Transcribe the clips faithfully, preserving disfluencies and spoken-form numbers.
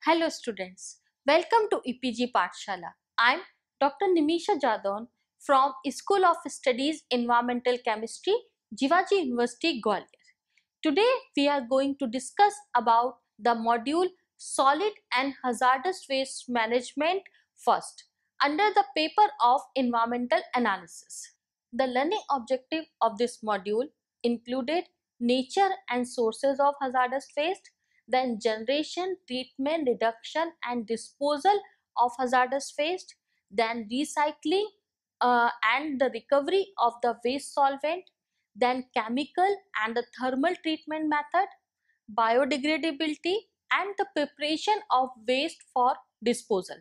Hello students, welcome to E P G Pathshala. I am Doctor Nimisha Jadon from School of Studies Environmental Chemistry, Jivaji University, Gwalior. Today we are going to discuss about the module Solid and Hazardous Waste Management first under the paper of Environmental Analysis. The learning objective of this module included nature and sources of hazardous waste, then generation, treatment, reduction and disposal of hazardous waste, then recycling uh, and the recovery of the waste solvent, then chemical and the thermal treatment method, biodegradability and the preparation of waste for disposal.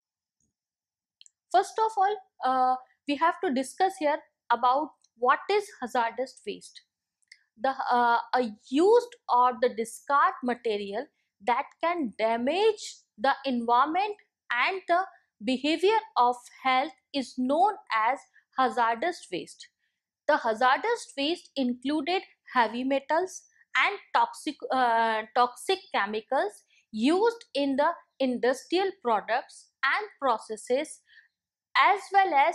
First of all, uh, we have to discuss here about what is hazardous waste. The uh, a used or the discard material that can damage the environment and the behavior of health is known as hazardous waste. The hazardous waste included heavy metals and toxic uh, toxic chemicals used in the industrial products and processes, as well as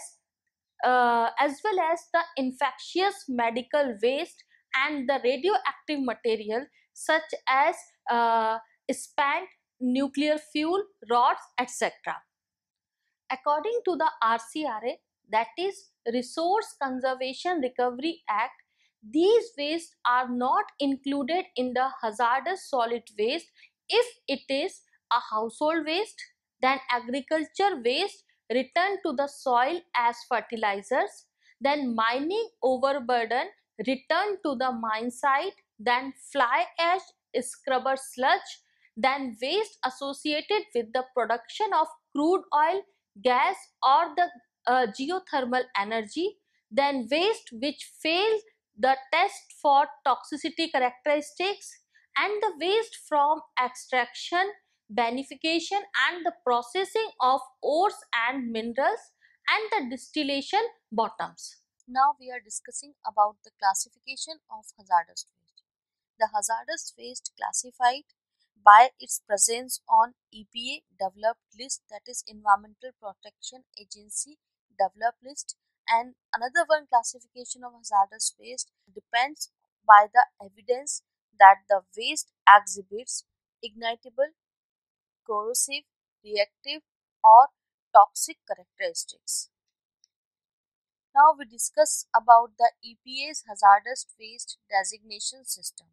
uh, as well as the infectious medical waste and the radioactive material such as uh, spent nuclear fuel rods, et cetera. According to the R C R A, that is Resource Conservation Recovery Act, these wastes are not included in the hazardous solid waste if it is a household waste, then agriculture waste returned to the soil as fertilizers, then mining overburden returned to the mine site, then fly ash scrubber sludge, then waste associated with the production of crude oil, gas or the uh, geothermal energy, then waste which fails the test for toxicity characteristics, and the waste from extraction, beneficiation and the processing of ores and minerals, and the distillation bottoms. Now we are discussing about the classification of hazardous waste. The hazardous waste classified by its presence on E P A developed list, that is Environmental Protection Agency developed list, and another one classification of hazardous waste depends by the evidence that the waste exhibits ignitable, corrosive, reactive or toxic characteristics. Now we discuss about the E P A's hazardous waste designation system.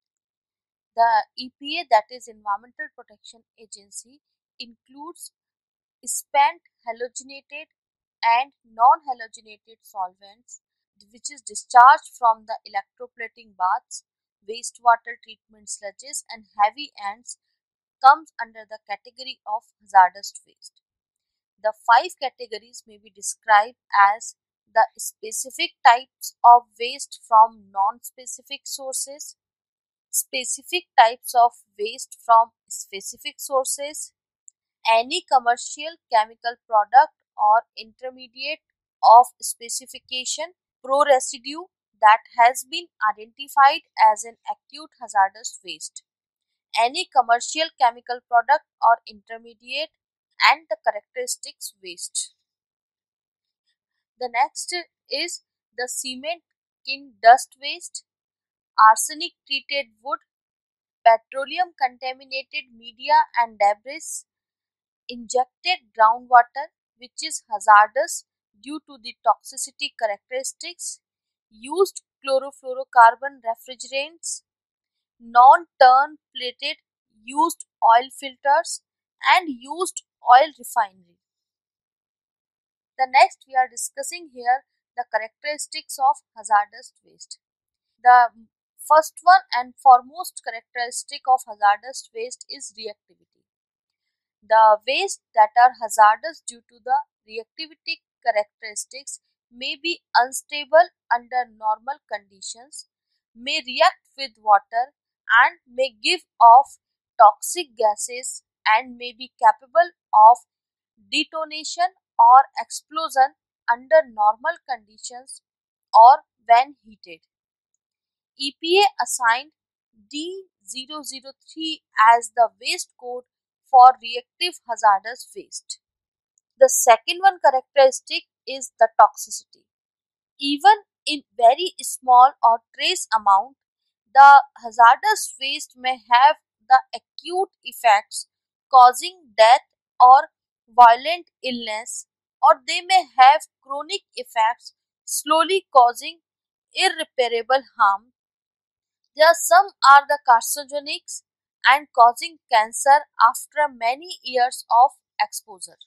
The E P A, that is Environmental Protection Agency, includes spent halogenated and non-halogenated solvents which is discharged from the electroplating baths, wastewater treatment sludges and heavy ends comes under the category of hazardous waste. The five categories may be described as the specific types of waste from non-specific sources, specific types of waste from specific sources, any commercial chemical product or intermediate of specification, pro-residue that has been identified as an acute hazardous waste, any commercial chemical product or intermediate and the characteristics waste. The next is the cement kin dust waste, arsenic treated wood, petroleum contaminated media and debris, injected groundwater which is hazardous due to the toxicity characteristics, used chlorofluorocarbon refrigerants, non-turn plated used oil filters and used oil refinery. The next we are discussing here the characteristics of hazardous waste. The first one and foremost characteristic of hazardous waste is reactivity. The waste that are hazardous due to the reactivity characteristics may be unstable under normal conditions, may react with water and may give off toxic gases and may be capable of detonation or explosion under normal conditions or when heated. E P A assigned D zero zero three as the waste code for reactive hazardous waste. The second one characteristic is the toxicity. Even in very small or trace amount, the hazardous waste may have the acute effects causing death or violent illness, or they may have chronic effects slowly causing irreparable harm. There some are the carcinogenics and causing cancer after many years of exposure.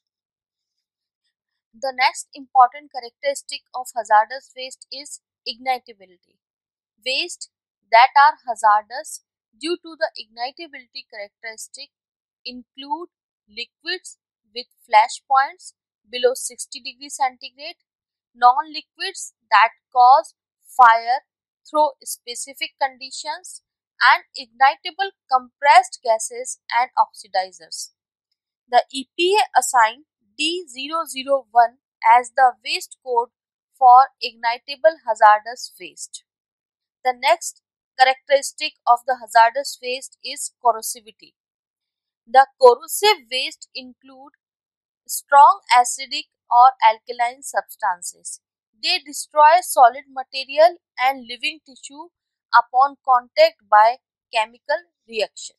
The next important characteristic of hazardous waste is ignitability. Waste that are hazardous due to the ignitability characteristic include liquids with flash points below sixty degrees centigrade, non-liquids that cause fire through specific conditions, and ignitable compressed gases and oxidizers. The E P A assigned D zero zero one as the waste code for ignitable hazardous waste. The next characteristic of the hazardous waste is corrosivity. The corrosive waste include strong acidic or alkaline substances. They destroy solid material and living tissue upon contact by chemical reaction.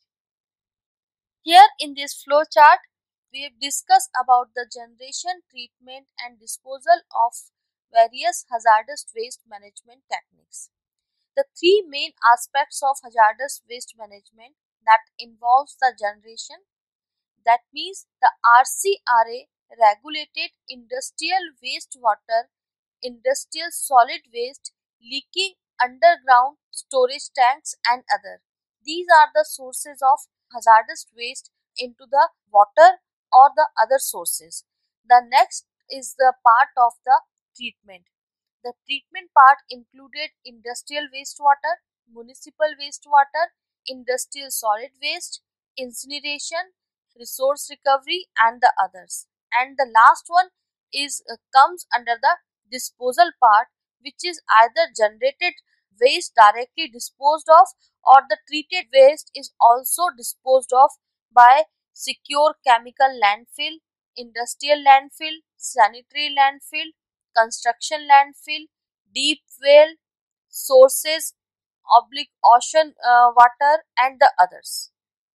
Here in this flow chart, we have discussed about the generation, treatment and disposal of various hazardous waste management techniques. The three main aspects of hazardous waste management that involves the generation, that means the R C R A regulated industrial wastewater, industrial solid waste, leaking underground storage tanks and other. These are the sources of hazardous waste into the water or the other sources. The next is the part of the treatment. The treatment part included industrial wastewater, municipal wastewater, industrial solid waste, incineration, resource recovery and the others. And the last one is uh, comes under the disposal part, which is either generated waste directly disposed of, or the treated waste is also disposed of by secure chemical landfill, industrial landfill, sanitary landfill, construction landfill, deep well, sources, oblique ocean uh, water and the others.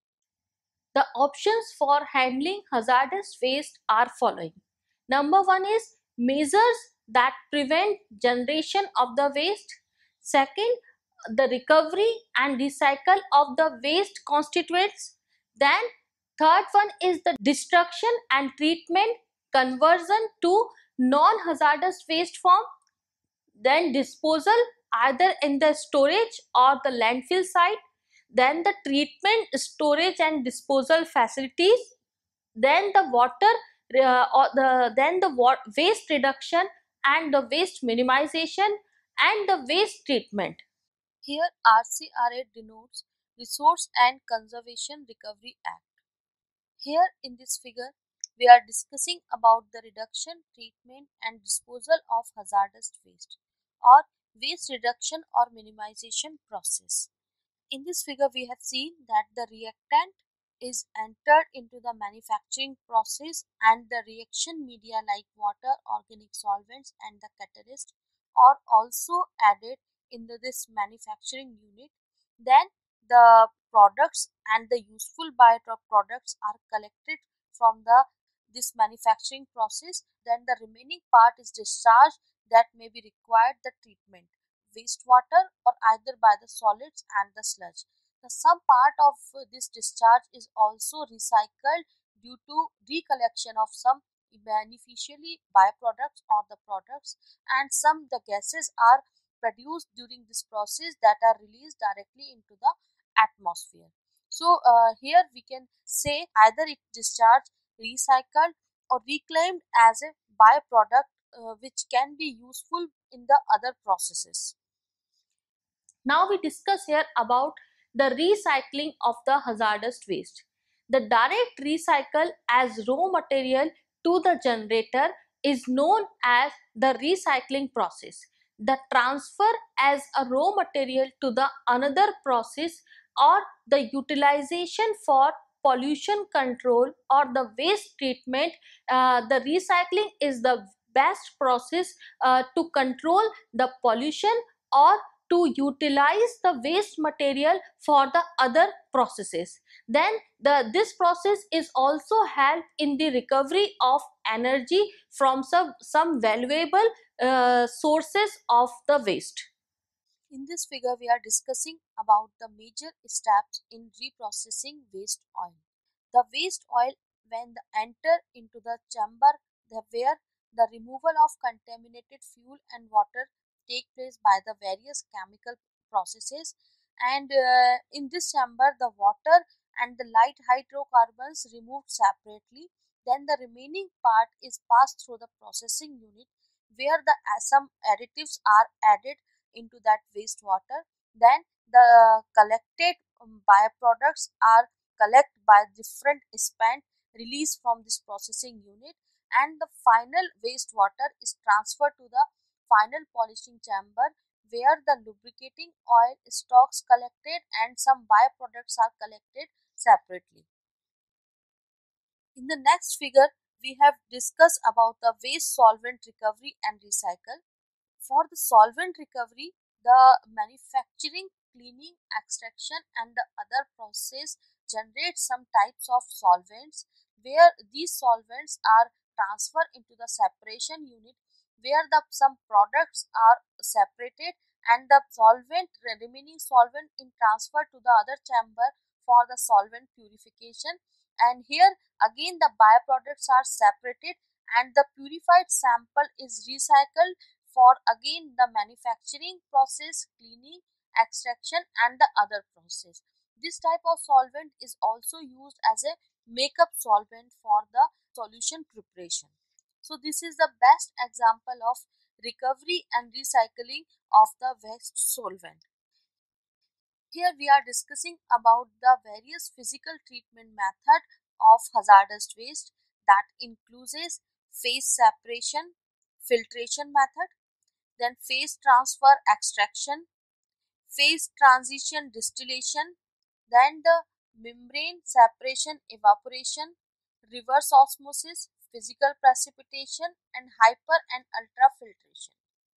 The options for handling hazardous waste are following. Number one is measures that prevent generation of the waste. Second, the recovery and recycle of the waste constituents. Then third one is the destruction and treatment conversion to non-hazardous waste form. Then disposal either in the storage or the landfill site, then the treatment, storage and disposal facilities, then the water uh, or the then the wa waste reduction and the waste minimization and the waste treatment. Here R C R A denotes Resource and Conservation Recovery Act. Here in this figure, we are discussing about the reduction, treatment and disposal of hazardous waste or waste reduction or minimization process. In this figure, we have seen that the reactant is entered into the manufacturing process and the reaction media like water, organic solvents and the catalyst are also added in the, this manufacturing unit. Then the products and the useful byproducts are collected from the this manufacturing process. Then the remaining part is discharged that may be required the treatment, wastewater or either by the solids and the sludge. The some part of uh, this discharge is also recycled due to recollection of some beneficially byproducts or the products, and some the gases are produced during this process that are released directly into the atmosphere. So uh, here we can say either it discharged, recycled or reclaimed as a byproduct uh, which can be useful in the other processes. Now we discuss here about the recycling of the hazardous waste. The direct recycle as raw material to the generator is known as the recycling process. The transfer as a raw material to the another process or the utilization for pollution control or the waste treatment, uh, the recycling is the best process uh, to control the pollution or to utilize the waste material for the other processes. Then the this process is also help in the recovery of energy from some some valuable uh, sources of the waste. In this figure, we are discussing about the major steps in reprocessing waste oil. The waste oil, when the enter into the chamber, the where the removal of contaminated fuel and water take place by the various chemical processes, and uh, in this chamber, the water and the light hydrocarbons removed separately. Then the remaining part is passed through the processing unit, where the uh, some additives are added into that wastewater. Then the collected um, byproducts are collected by different spent released from this processing unit, and the final wastewater is transferred to the final polishing chamber, where the lubricating oil stocks collected and some byproducts are collected separately. In the next figure, we have discussed about the waste solvent recovery and recycle. For the solvent recovery, the manufacturing, cleaning, extraction, and the other process generate some types of solvents, where these solvents are transferred into the separation unit, where the some products are separated and the solvent remaining solvent in transferred to the other chamber for the solvent purification. And here again the byproducts are separated and the purified sample is recycled for again the manufacturing process, cleaning, extraction, and the other process. This type of solvent is also used as a makeup solvent for the solution preparation. So this is the best example of recovery and recycling of the waste solvent. Here we are discussing about the various physical treatment method of hazardous waste, that includes phase separation, filtration method, then phase transfer extraction, phase transition distillation, then the membrane separation evaporation, reverse osmosis, physical precipitation, and hyper and ultrafiltration.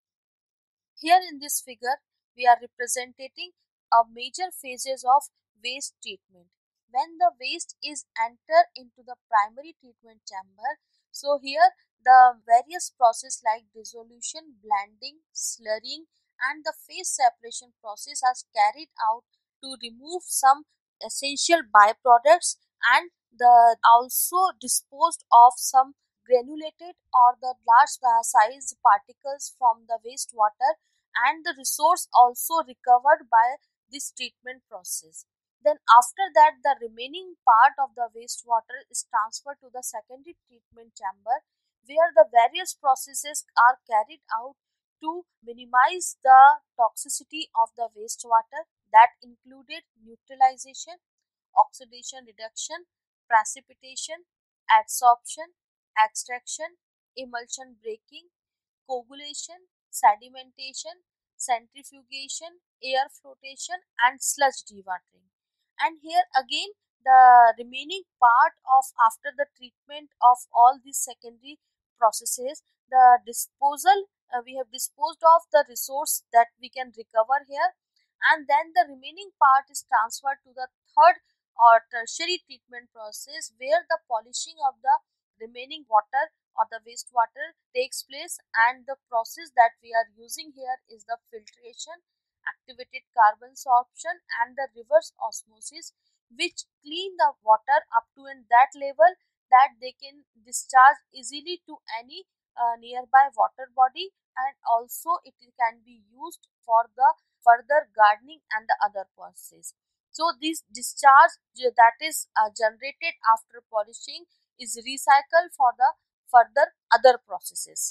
Here in this figure, we are representing a major phases of waste treatment. When the waste is entered into the primary treatment chamber, so here the various process like dissolution, blending, slurring, and the phase separation process are carried out to remove some essential byproducts, and the also disposed of some granulated or the large size particles from the wastewater, and the resource also recovered by this treatment process. Then after that the remaining part of the wastewater is transferred to the secondary treatment chamber, where the various processes are carried out to minimize the toxicity of the wastewater, that included neutralization, oxidation reduction, precipitation, adsorption, extraction, emulsion breaking, coagulation, sedimentation, centrifugation, air flotation, and sludge dewatering. And here again the remaining part of after the treatment of all these secondary processes, the disposal, uh, we have disposed of the resource that we can recover here, and then the remaining part is transferred to the third or tertiary treatment process, where the polishing of the remaining water or the wastewater takes place, and the process that we are using here is the filtration, activated carbon sorption, and the reverse osmosis, which clean the water up to in that level that they can discharge easily to any uh, nearby water body, and also it can be used for the further gardening and the other process. So this discharge that is uh, generated after polishing is recycled for the further other processes.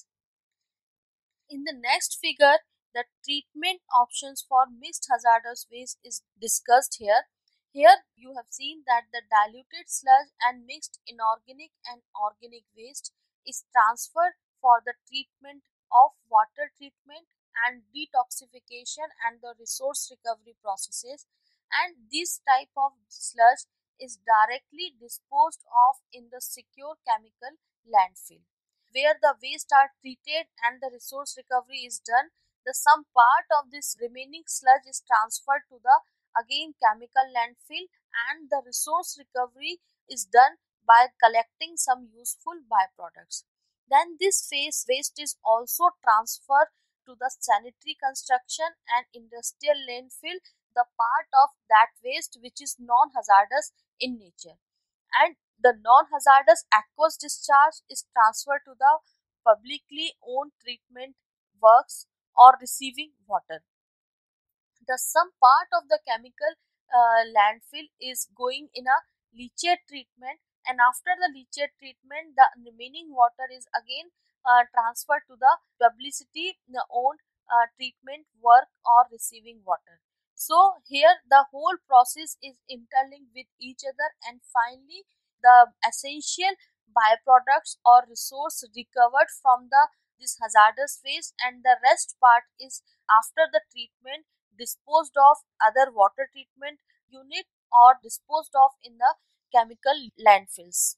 In the next figure, the treatment options for mixed hazardous waste is discussed here. Here you have seen that the diluted sludge and mixed inorganic and organic waste is transferred for the treatment of water treatment and detoxification and the resource recovery processes, and this type of sludge is directly disposed of in the secure chemical landfill, where the waste are treated and the resource recovery is done. The some part of this remaining sludge is transferred to the again chemical landfill, and the resource recovery is done by collecting some useful byproducts. Then this phase waste is also transferred to the sanitary construction and industrial landfill, the part of that waste which is non-hazardous in nature. And the non-hazardous aqueous discharge is transferred to the publicly owned treatment works or receiving water. The some part of the chemical uh, landfill is going in a leachate treatment, and after the leachate treatment the remaining water is again uh, transferred to the publicity uh, owned uh, treatment work or receiving water. So here the whole process is interlinked with each other, and finally the essential byproducts or resource recovered from the this hazardous waste, and the rest part is after the treatment disposed of other water treatment unit or disposed of in the chemical landfills.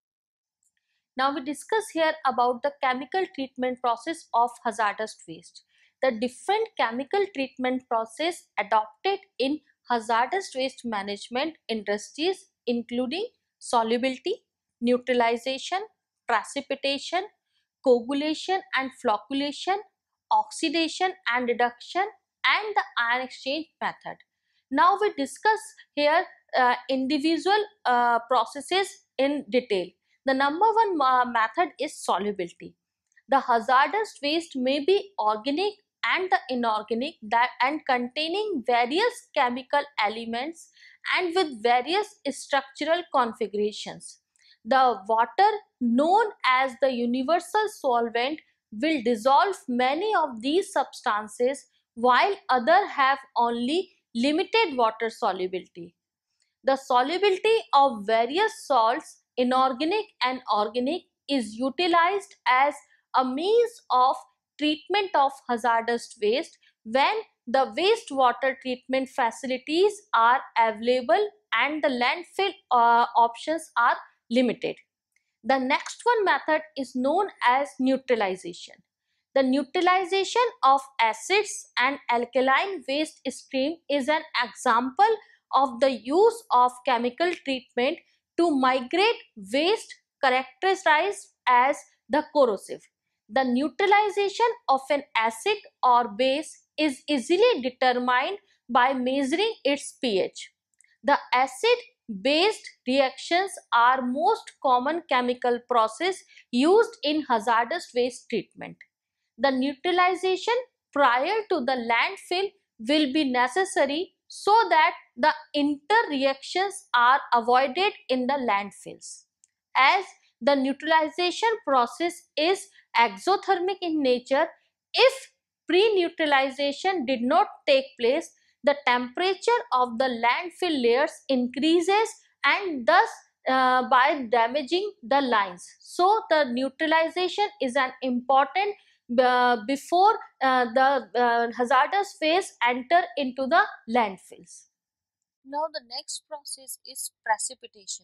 Now we discuss here about the chemical treatment process of hazardous waste. The different chemical treatment process adopted in hazardous waste management industries including solubility, neutralization, precipitation, coagulation and flocculation, oxidation and reduction, and the ion exchange method. Now we discuss here uh, individual uh, processes in detail. The number one uh, method is solubility. The hazardous waste may be organic and the inorganic that and containing various chemical elements and with various structural configurations. The water known as the universal solvent will dissolve many of these substances while others have only limited water solubility. The solubility of various salts, inorganic and organic, is utilized as a means of treatment of hazardous waste when the wastewater treatment facilities are available and the landfill uh, options are limited. The next one method is known as neutralization. The neutralization of acids and alkaline waste stream is an example of the use of chemical treatment to migrate waste characterized as the corrosive. The neutralization of an acid or base is easily determined by measuring its pH. The acid based reactions are most common chemical process used in hazardous waste treatment. The neutralization prior to the landfill will be necessary so that the interreactions are avoided in the landfills. As the neutralization process is exothermic in nature, if pre-neutralization did not take place, the temperature of the landfill layers increases and thus uh, by damaging the lines. So the neutralization is an important uh, before uh, the uh, hazardous phase enter into the landfills. Now the next process is precipitation.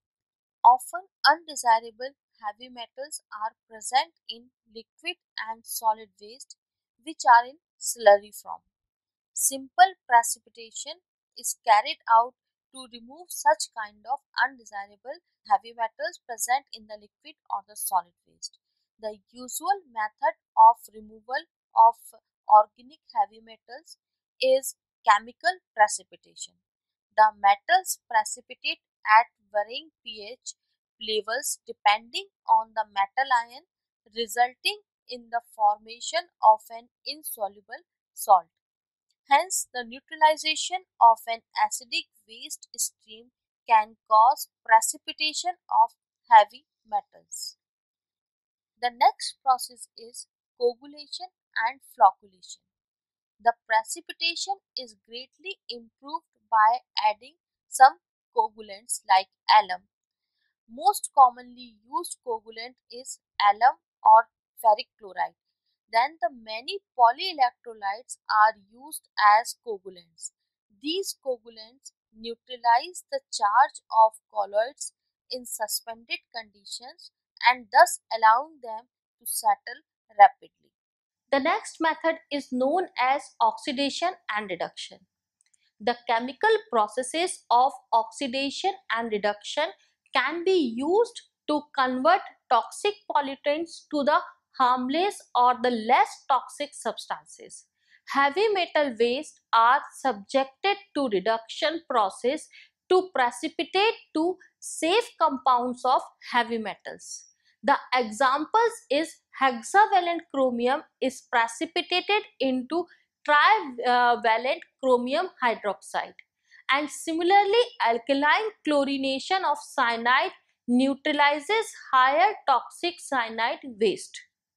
Often undesirable heavy metals are present in liquid and solid waste which are in slurry form. Simple precipitation is carried out to remove such kind of undesirable heavy metals present in the liquid or the solid waste. The usual method of removal of organic heavy metals is chemical precipitation. The metals precipitate at varying pH levels depending on the metal ion, resulting in the formation of an insoluble salt. Hence, the neutralization of an acidic waste stream can cause precipitation of heavy metals. The next process is coagulation and flocculation. The precipitation is greatly improved by adding some coagulants like alum. Most commonly used coagulant is alum or ferric chloride. Then the many polyelectrolytes are used as coagulants. These coagulants neutralize the charge of colloids in suspended conditions and thus allowing them to settle rapidly. The next method is known as oxidation and reduction. The chemical processes of oxidation and reduction can be used to convert toxic pollutants to the harmless or the less toxic substances. Heavy metal waste are subjected to reduction process to precipitate to safe compounds of heavy metals. The examples is hexavalent chromium is precipitated into trivalent chromium hydroxide, and similarly alkaline chlorination of cyanide neutralizes higher toxic cyanide waste.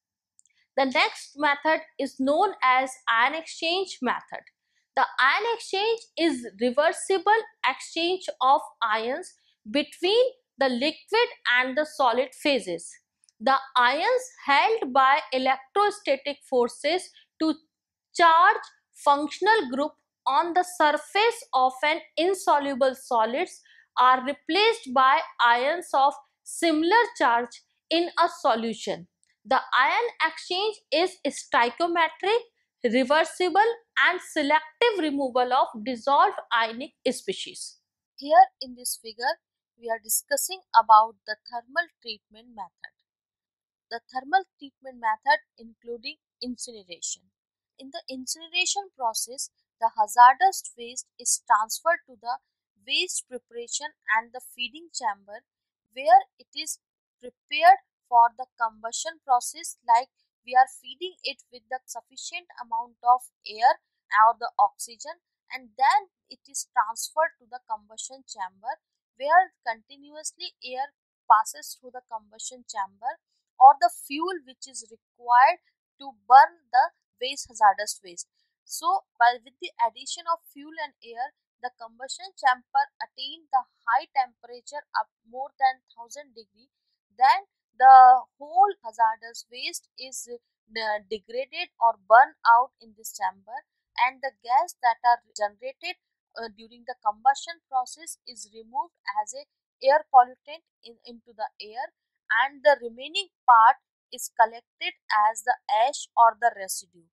The next method is known as ion exchange method. The ion exchange is reversible exchange of ions between the liquid and the solid phases. The ions held by electrostatic forces to charge functional group on the surface of an insoluble solids are replaced by ions of similar charge in a solution. The ion exchange is stoichiometric, reversible and selective removal of dissolved ionic species. Here in this figure, we are discussing about the thermal treatment method. The thermal treatment method including incineration. In the incineration process, the hazardous waste is transferred to the waste preparation and the feeding chamber where it is prepared for the combustion process, like we are feeding it with the sufficient amount of air or the oxygen, and then it is transferred to the combustion chamber where continuously air passes through the combustion chamber or the fuel which is required to burn the waste hazardous waste. So, by with the addition of fuel and air, the combustion chamber attain the high temperature up more than one thousand degree. Then the whole hazardous waste is uh, degraded or burned out in this chamber, and the gas that are generated uh, during the combustion process is removed as a air pollutant in, into the air, and the remaining part is collected as the ash or the residue.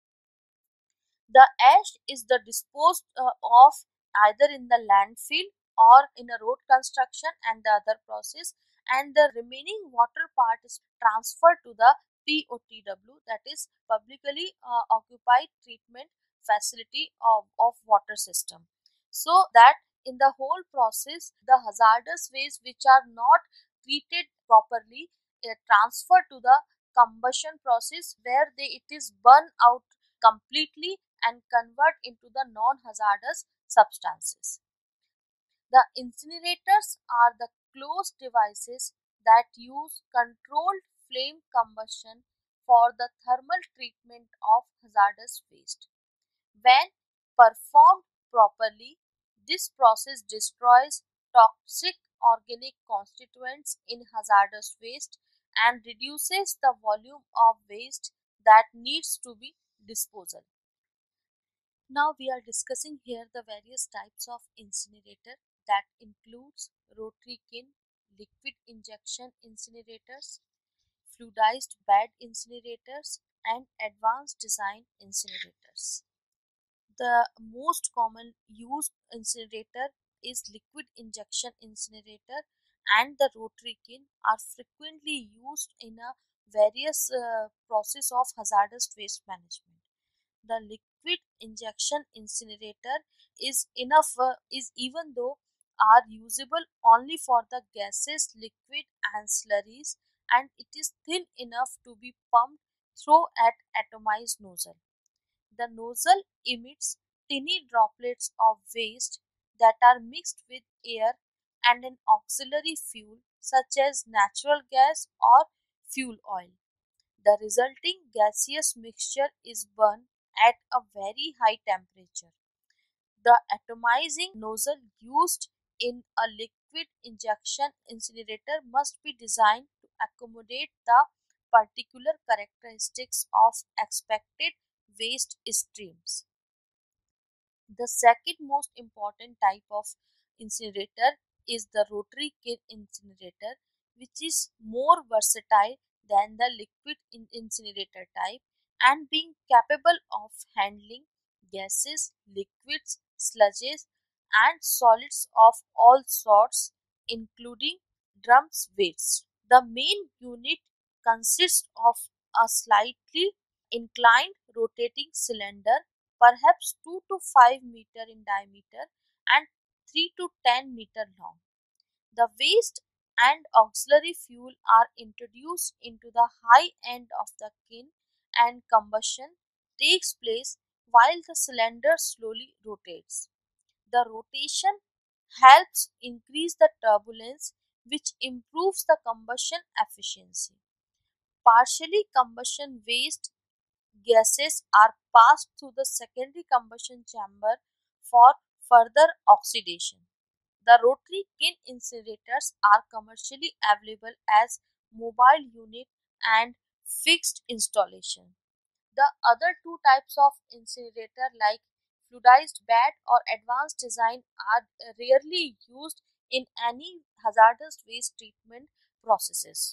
The ash is the disposed uh, of either in the landfill or in a road construction and the other process, and the remaining water part is transferred to the P O T W, that is publicly uh, occupied treatment facility of, of water system. So that in the whole process the hazardous waste which are not treated properly uh, transferred to the combustion process where they it is burned out completely and convert into the non-hazardous substances. The incinerators are the closed devices that use controlled flame combustion for the thermal treatment of hazardous waste. When performed properly, this process destroys toxic organic constituents in hazardous waste and reduces the volume of waste that needs to be disposal. Now we are discussing here the various types of incinerator that includes rotary kiln, liquid injection incinerators, fluidized bed incinerators, and advanced design incinerators. The most common used incinerator is liquid injection incinerator, and the rotary kiln are frequently used in a various uh, process of hazardous waste management. The liquid injection incinerator is enough uh, is even though are usable only for the gases, liquid and slurries, and it is thin enough to be pumped through at atomized nozzle. The nozzle emits tiny droplets of waste that are mixed with air and an auxiliary fuel such as natural gas or fuel oil. The resulting gaseous mixture is burned at a very high temperature. The atomizing nozzle used in a liquid injection incinerator must be designed to accommodate the particular characteristics of expected waste streams. The second most important type of incinerator is the rotary kiln incinerator, which is more versatile than the liquid in- incinerator type and being capable of handling gases, liquids, sludges, and solids of all sorts, including drums waste. The main unit consists of a slightly inclined rotating cylinder, perhaps two to five meter in diameter and three to ten meter long. The waste and auxiliary fuel are introduced into the high end of the kiln and combustion takes place while the cylinder slowly rotates. The rotation helps increase the turbulence, which improves the combustion efficiency. Partially combustion waste gases are passed through the secondary combustion chamber for further oxidation. The rotary kiln incinerators are commercially available as mobile unit and fixed installation. The other two types of incinerator like fluidized bed or advanced design are rarely used in any hazardous waste treatment processes.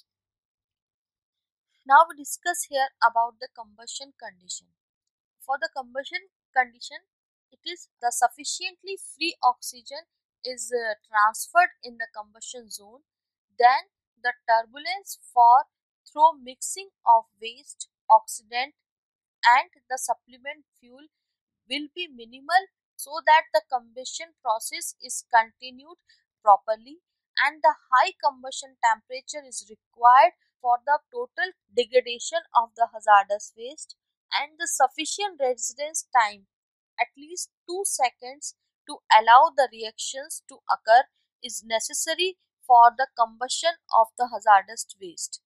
Now we discuss here about the combustion condition. For the combustion condition, it is the sufficiently free oxygen is uh, transferred in the combustion zone, then the turbulence for through mixing of waste, oxidant and the supplement fuel will be minimal so that the combustion process is continued properly and the high combustion temperature is required for the total degradation of the hazardous waste and the sufficient residence time at least two seconds to allow the reactions to occur is necessary for the combustion of the hazardous waste.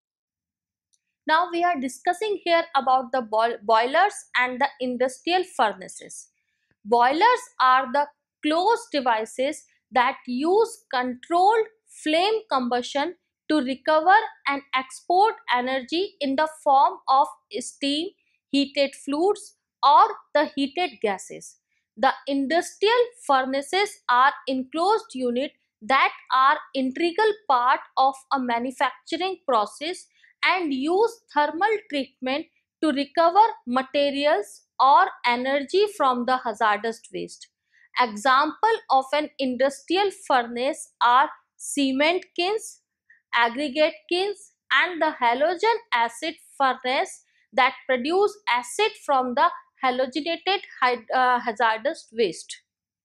Now we are discussing here about the boi- boilers and the industrial furnaces. Boilers are the closed devices that use controlled flame combustion to recover and export energy in the form of steam, heated fluids, or the heated gases. The industrial furnaces are enclosed units that are integral part of a manufacturing process and use thermal treatment to recover materials or energy from the hazardous waste. Example of an industrial furnace are cement kilns, aggregate kilns, and the halogen acid furnace that produce acid from the halogenated uh, hazardous waste.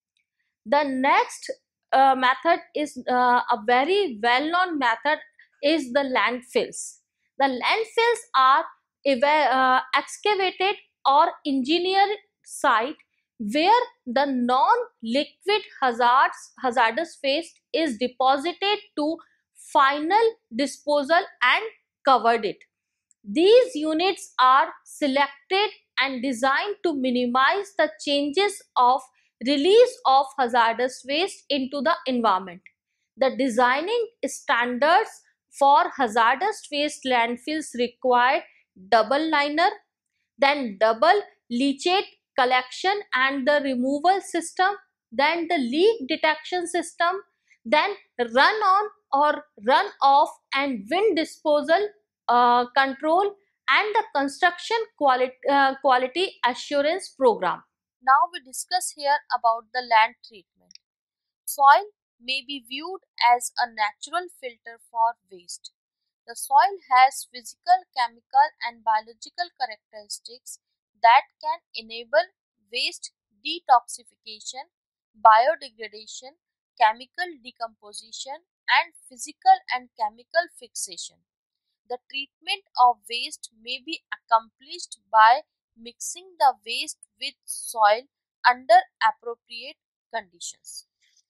The next uh, method is uh, a very well known method is the landfills. The landfills are eva- uh, excavated or engineered site where the non-liquid hazards hazardous waste is deposited to final disposal and covered it. These units are selected and designed to minimize the changes of release of hazardous waste into the environment. The designing standards for hazardous waste landfills require double liner, then double leachate collection and the removal system, then the leak detection system, then run on or run off and wind disposal uh, control, and the construction quality, uh, quality assurance program. Now we discuss here about the land treatment. Soil may be viewed as a natural filter for waste. The soil has physical, chemical, and biological characteristics that can enable waste detoxification, biodegradation, chemical decomposition, and physical and chemical fixation. The treatment of waste may be accomplished by mixing the waste with soil under appropriate conditions.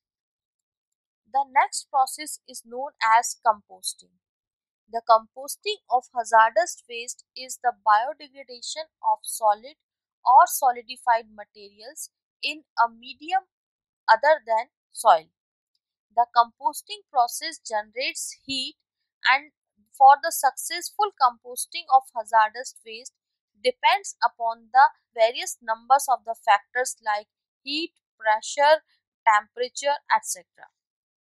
The next process is known as composting. The composting of hazardous waste is the biodegradation of solid or solidified materials in a medium other than soil. The composting process generates heat, and for the successful composting of hazardous waste depends upon the various numbers of the factors like heat, pressure, temperature, et cetera.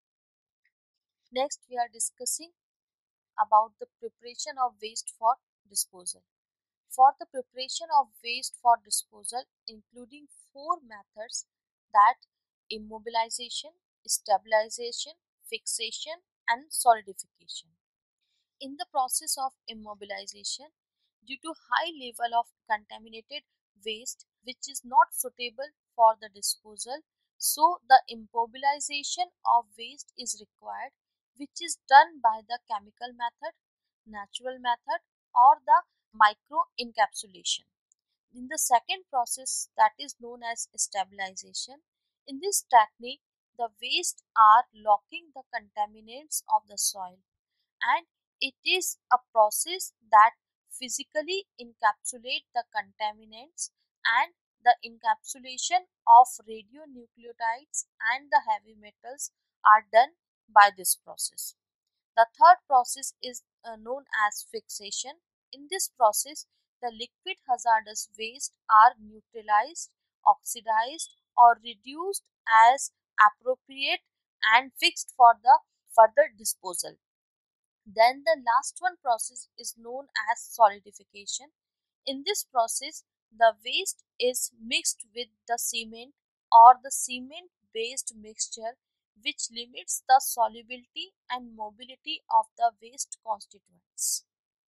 Next, we are discussing about the preparation of waste for disposal. For the preparation of waste for disposal, including four methods, that immobilization, stabilization, fixation, and solidification. In the process of immobilization, due to high level of contaminated waste which is not suitable for the disposal, so the immobilization of waste is required, which is done by the chemical method, natural method, or the micro encapsulation. In the second process, that is known as stabilization, in this technique the waste are locking the contaminants of the soil, and it is a process that physically encapsulate the contaminants, and the encapsulation of radionuclides and the heavy metals are done by this process. The third process is uh, known as fixation. In this process, the liquid hazardous waste are neutralized, oxidized, or reduced as appropriate and fixed for the further disposal. Then the last one process is known as solidification. In this process, the waste is mixed with the cement or the cement based mixture, which limits the solubility and mobility of the waste constituents.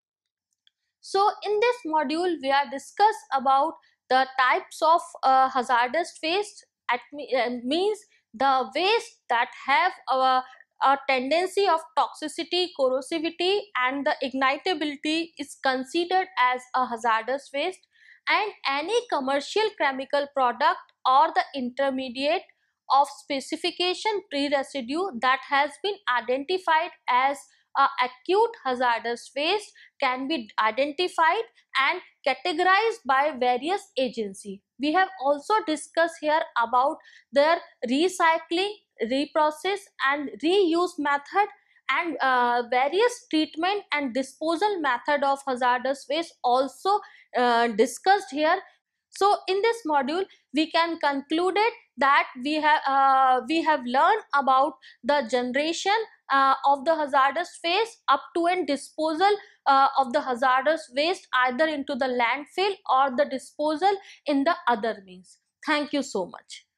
So in this module, we are discuss about the types of uh, hazardous waste. At me, uh, means the waste that have a, a tendency of toxicity, corrosivity, and the ignitability is considered as a hazardous waste, and any commercial chemical product or the intermediate of specification pre-residue that has been identified as a acute hazardous waste can be identified and categorized by various agencies. We have also discussed here about their recycling, reprocess, and reuse method, and uh, various treatment and disposal method of hazardous waste also uh, discussed here. So in this module we can conclude it that we have uh, we have learned about the generation uh, of the hazardous waste up to and disposal uh, of the hazardous waste either into the landfill or the disposal in the other means. Thank you so much.